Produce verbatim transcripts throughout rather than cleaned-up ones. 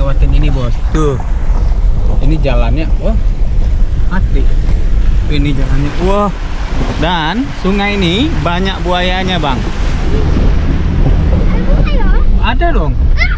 lewatin ini bos. Tuh, ini jalannya, wah mati. Ini jalannya, wah. Dan sungai ini banyak buayanya bang. Ada dong.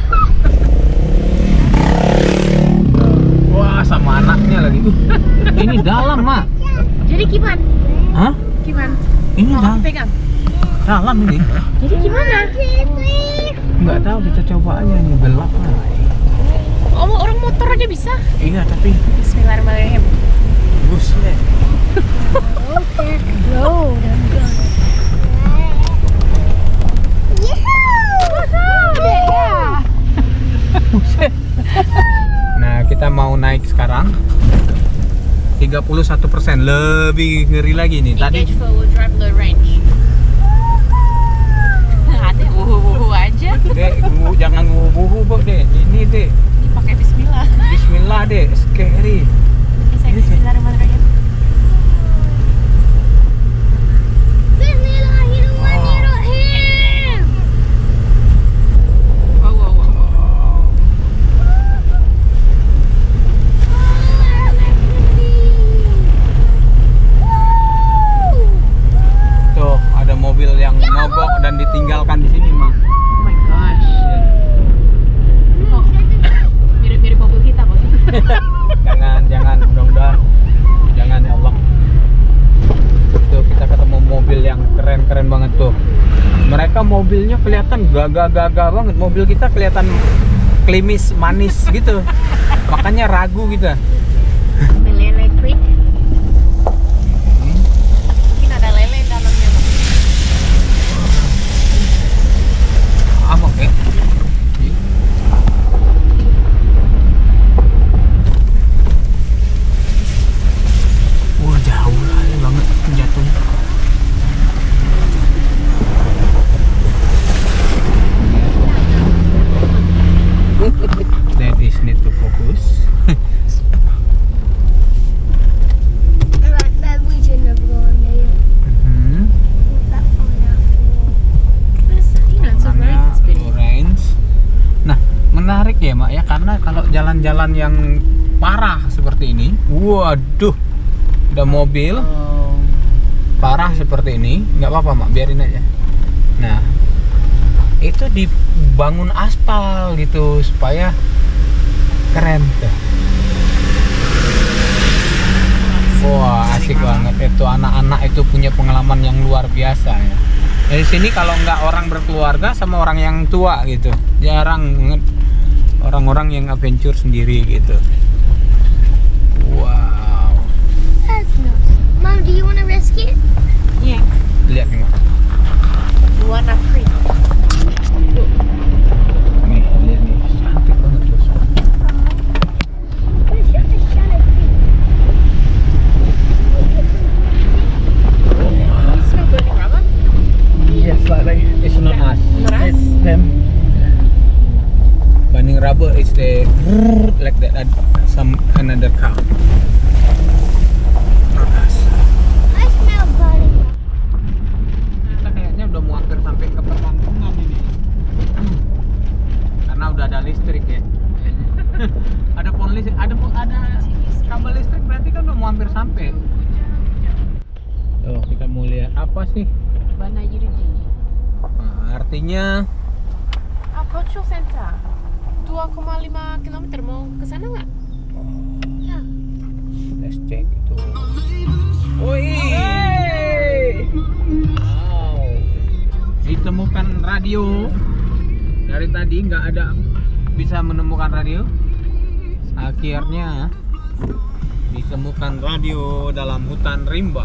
Wah sama anaknya lagi. Uh, ini dalam mak. Jadi gimana? Hah? Gimana? Ini Mau dalam. pegang? Dalam ini. Jadi gimana? Nggak tahu, kita coba aja nih, gelap lah. Oh, orang motor aja bisa? Iya tapi Bismillahirrahmanirrahim. busnya. Oke. Go, dan go. Buset. Nah kita mau naik sekarang tiga puluh satu persen, lebih ngeri lagi nih tadi. Engage four wheel drive low range. Ada wuhu-wuhu aja. Dek, bu, jangan wuhu-wuhu bu dek. Ini dek, Dipakai bismillah. bismillah dek, scary. Saya bismillahirrahmanirrahim. Bismillahirrahmanirrahim. Wow, wow, wow. Tuh ada mobil yang mogok dan ditinggalkan di sini mah. Oh my gosh. Oh, mirip-mirip mobil kita bos. Jangan, jangan, mudah-mudahan jangan ya Allah. Tuh kita ketemu mobil yang keren-keren banget tuh. Mereka mobilnya kelihatan gagah-gagah banget. Mobil kita kelihatan klimis, manis gitu. Makanya ragu kita. Lele quick. Mungkin ada lele di dalamnya bang. Ah, oke. Wah, jauh kali banget jatuhnya. That is need to focus. Like we should never go on there. Hmm. That fine after all. You know, it's a very Warnanya spinning. orange. Nah, menarik ya mak ya, karena kalau jalan-jalan yang parah seperti ini, waduh, ada mobil Oh. parah seperti ini, nggak apa-apa mak, biarin aja. Nah, itu dibangun aspal gitu supaya keren tuh. Wah, asik banget itu, anak-anak itu punya pengalaman yang luar biasa ya. Dari sini kalau nggak orang berkeluarga sama orang yang tua gitu, jarang banget orang-orang yang adventure sendiri gitu. Wow, That's nice. Mom, do you want to risk it? Yeah. lihat nih mak. You wanna free? Nih, lihat nih, cantik banget bos. You smell burning rubber? Yes, like it's not us. Not us? It's them. Burning rubber is the like that uh, some another car. Not us. I smell burning. Kita kayaknya udah mau hampir sampai ke perkampungan ini. Karena udah ada listrik ya. Ada pohon listrik, ada po- ada kabel listrik, berarti kan udah mau hampir sampai. Tuh, kita mau lihat apa sih? Banayirji. Nah, artinya Ah, cultural center. dua koma lima kilometer, mau ke sana nggak? Yeah. let's check itu. Wih. Wow. Ditemukan radio. Dari tadi nggak ada bisa menemukan radio. Akhirnya ditemukan radio dalam hutan rimba.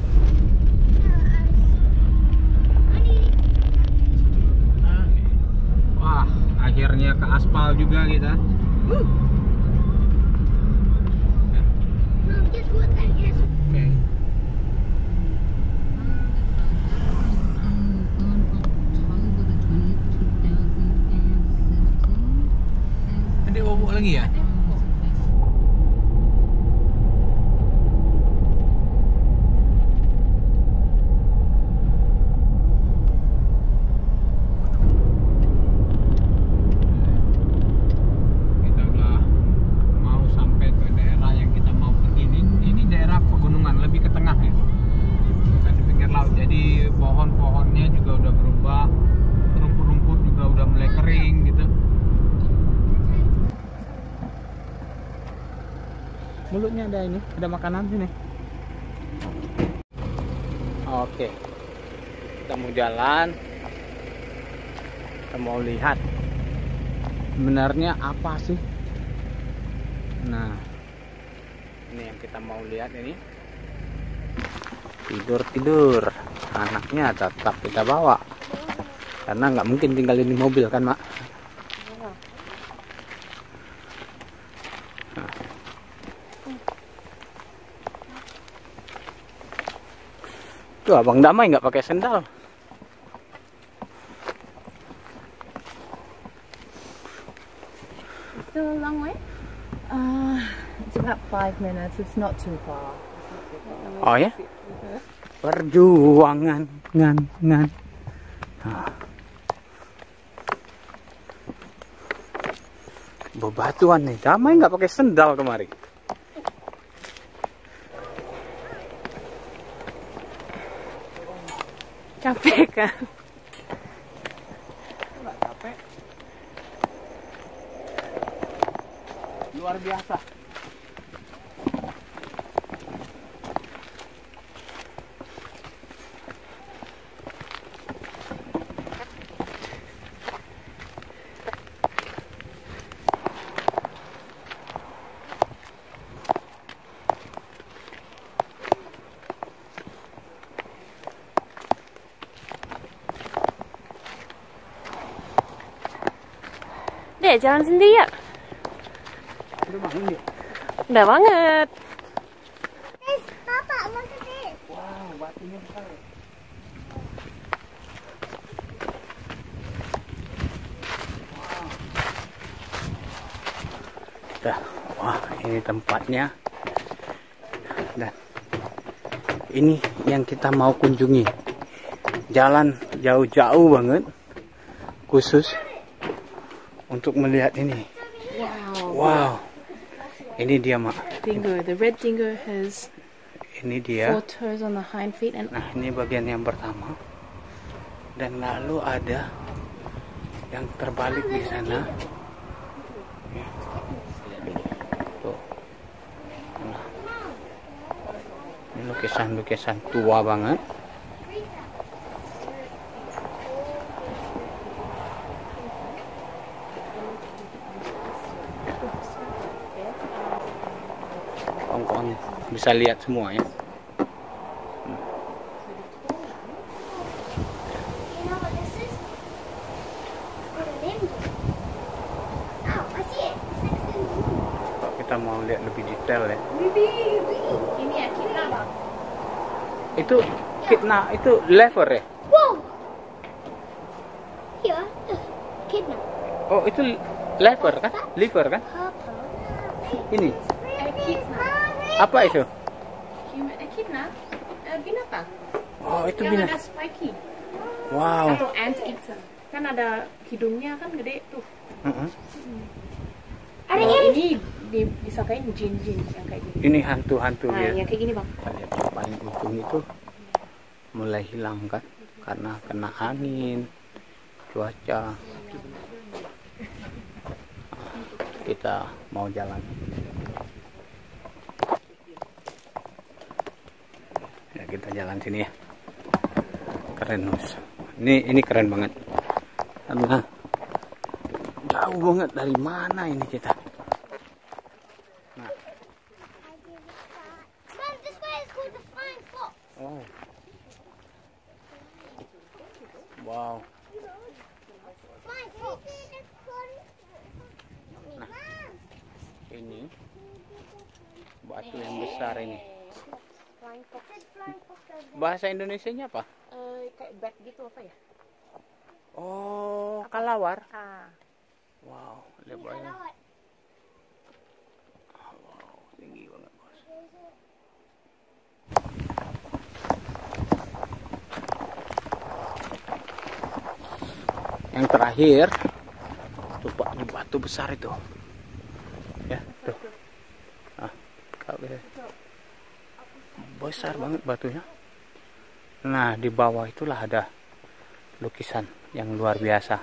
Wah, akhirnya ke aspal juga kita. Mom, guess what that is? Oke. Ada bobok lagi ya? Kita udah mulutnya ada ini, ada makanan sini. Oke, kita mau jalan, kita mau lihat sebenarnya apa sih. Nah, ini yang kita mau lihat ini. Tidur-tidur, anaknya tetap kita bawa karena nggak mungkin tinggalin di mobil kan, Mak. Nah. Tuh Abang Damai nggak pakai sendal. Still a long way? Uh, it's about five minutes. It's not too far. Oh ya? Perjuangan, ngan, ngan. Nah. Bebatuan nih, Damai nggak pakai sendal kemari. Capek kan? Nggak capek. Luar biasa. Dek, jalan sendiri ya? Udah bangun dia. Udah banget. This, Papa, look at this. Wow, batunya besar. Dah, wah ini tempatnya. Dan ini yang kita mau kunjungi. Jalan jauh-jauh banget, khusus untuk melihat ini. Wow. Wow, ini dia, Mak. Dingo. The red dingo has Ini dia. four toes on the hind feet and Nah, ini bagian yang pertama. Dan lalu ada yang terbalik di sana. Ya. Tuh. Nah. Ini lukisan-lukisan tua banget. Kawan-kawan bisa lihat semua ya. You know what this is? It's what a limb is. Oh, I see it. It's next to the moon. Kalau kita mau lihat lebih detail ya. ini ya kita bang. Itu kidna itu lever ya? Whoa! Here, look. Kidnap. Oh, itu lever kan? Liver kan? Purple. Ini. Echidna. Apa itu? Human echidna. Eh, binatang. Oh, itu Yang ada binatang. spiky. Wow. Atau ant eater. Kan ada hidungnya kan gede tuh. Mm-mm. Ada Kalau yang ini di, disangkain jin-jin yang kayak gini. Ini hantu-hantu Nah, ya. yang kayak gini bang. Kita lihat yang paling ujung itu mulai hilang kan karena kena angin, cuaca. Kita mau jalan. Ya, kita jalan sini ya. Keren, Nus. Ini ini keren banget. Karena jauh banget dari mana ini kita. Nah, Mom, this way is called the flying fox. oh. Wow. Flying fox. Nah, ini batu yang besar ini. Flying fox. Bahasa Indonesianya apa? Eh, kayak bat gitu apa ya? Oh, kalawar. Ah. Wow, lebarnya. Oh, wow, tinggi banget, Bos. Yang terakhir, tuh Pak, ini batu besar itu. Ya, tuh. Ah, kau lihat. Besar banget batunya. Nah, di bawah itulah ada lukisan yang luar biasa.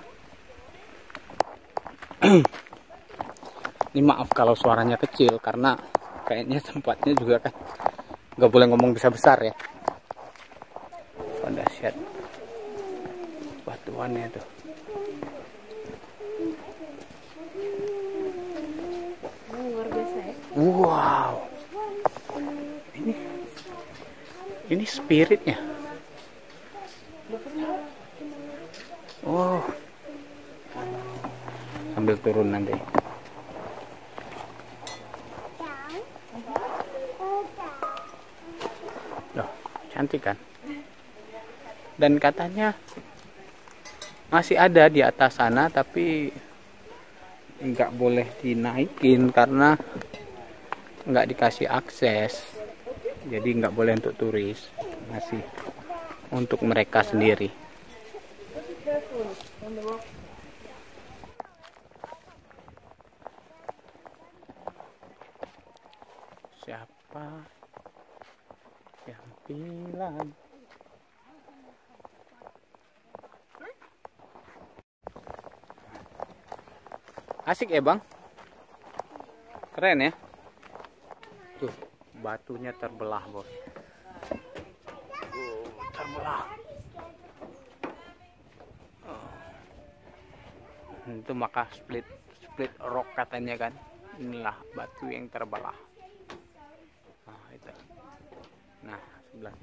Ini maaf kalau suaranya kecil karena kayaknya tempatnya juga kan nggak boleh ngomong besar-besar ya. Oh, dahsyat batuannya tuh. Oh, luar biasa ya. Wow, ini ini spiritnya. Oh, sambil turun nanti. Loh, cantik kan? Dan katanya masih ada di atas sana, tapi nggak boleh dinaikin karena nggak dikasih akses. Jadi nggak boleh untuk turis, masih untuk mereka sendiri. Siapa yang bilang? Asik ya bang? Keren ya? Tuh, batunya terbelah bos. Oh, terbelah. Oh. Itu maka split split rock katanya kan. Inilah batu yang terbelah. Nah itu. Nah sebelah.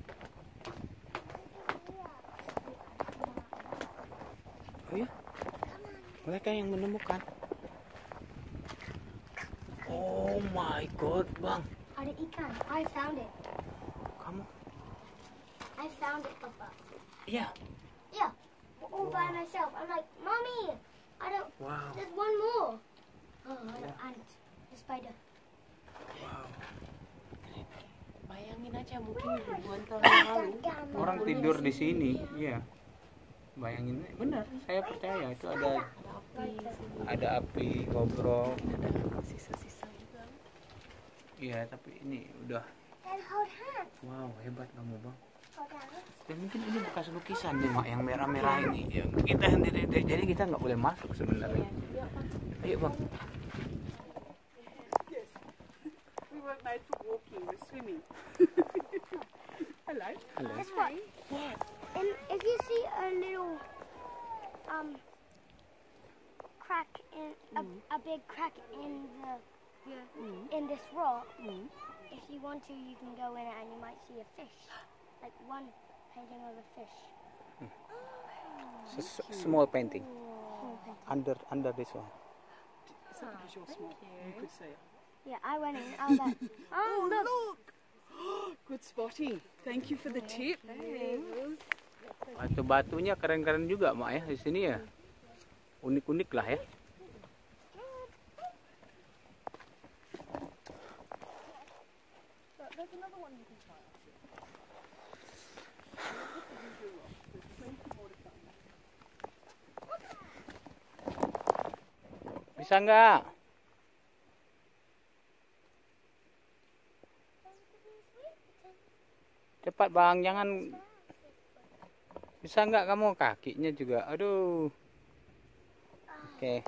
Oh ya, mereka yang menemukan. Oh my god, bang. Ada ikan. I found it. Kamu? I found it, Papa. Iya. Yeah. All by myself. I'm like, Mommy, I don't. Wow. There's one more. Oh, an ant. A spider. Bayangin aja mungkin ribuan tahun yang lalu Orang tidur di sini, iya. Bayangin, benar. Saya percaya itu ada ada api, ngobrol. sisa-sisa juga. Iya, tapi ini udah. Then hold hands. Wow, hebat kamu bang. Hold hands. Dan mungkin ini bekas lukisan nih mak, yang merah-merah ini. Ya, kita jadi kita nggak boleh masuk sebenarnya. Ayo bang. We weren't made for walking, we're swimming. Hello. Halo. Guess what? And if you see a little um crack in a, a big crack in the in this rock, if you want to, you can go in it and you might see a fish, like one painting of a fish. S- small painting Small painting. under under this one. Is that because you're small? You could see it. Yeah, I went in. I was like, oh look. Look! Good spotting. Thank you for the tip. Batu-batunya keren-keren juga mak ya di sini ya. Unik-unik lah ya. There's another one you can try. Bisa nggak? Cepat bang, jangan. Bisa nggak kamu, kakinya juga? Aduh. Oke.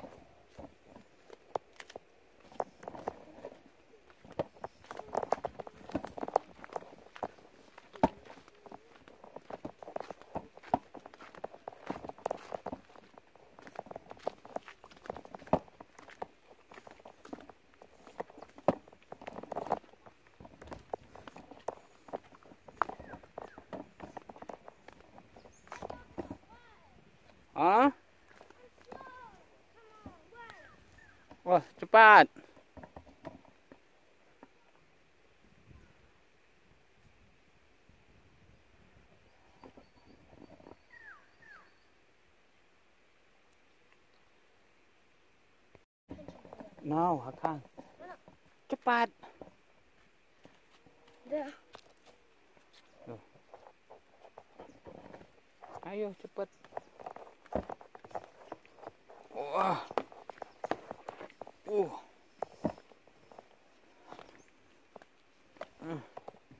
Hah? Wah, cepat. No, Hakan. Cepat. There. Tuh. Ayo, cepat. Wah. Uh. Hmm.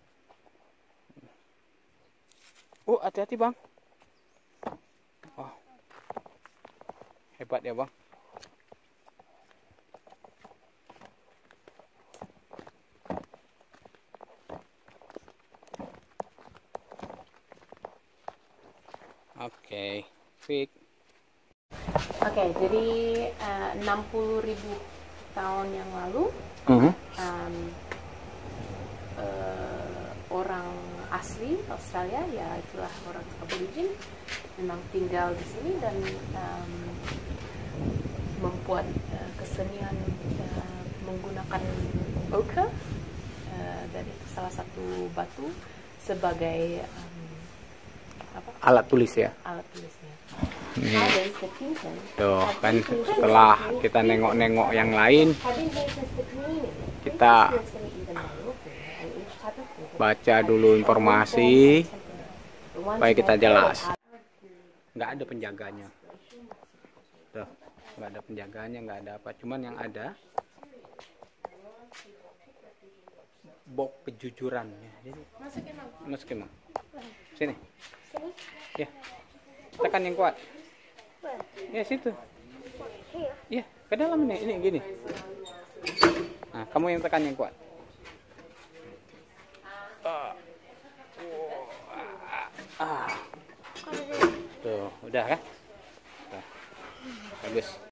Uh, hati-hati, Bang. Wah. Hebat ya, Bang. Oke, Fik. Oke, jadi eh, enam puluh ribu tahun yang lalu Mhm. um, eh, orang asli Australia, ya itulah orang Aborigin, memang tinggal di sini dan um, membuat uh, kesenian uh, menggunakan ochre, uh, dari salah satu batu sebagai um, apa, Alat tulis ya. alat tulisnya. Nih. Others, the Pinton, Tuh have kan been used setelah for kita nengok-nengok yang lain, have been used since the community. kita This is going to even know and each type of food baca has dulu its own informasi form and temperament. The ones supaya kita that jelas. are- Nggak ada penjaganya. Tuh, nggak ada penjaganya, nggak ada apa. Cuman yang ada bok kejujuran. Ya, jadi Masukin, Mang. masukin Mang. Sini. Ya. Tekan yang kuat. Ya situ. Here. Ya, ke dalam ini, ini gini. Nah, kamu yang tekan yang kuat. Ah. Ah. Tuh, udah kan? Tuh. Bagus.